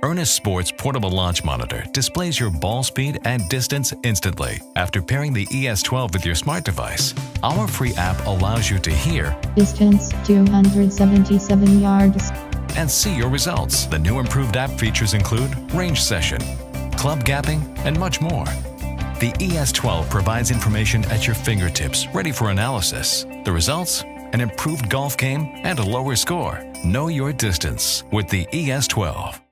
Ernest Sports Portable Launch Monitor displays your ball speed and distance instantly after pairing the ES12 with your smart device. Our free app allows you to hear distance 277 yards and see your results. The new improved app features include range session, club gapping, and much more. The ES12 provides information at your fingertips, ready for analysis. The results? An improved golf game and a lower score. Know your distance with the ES12.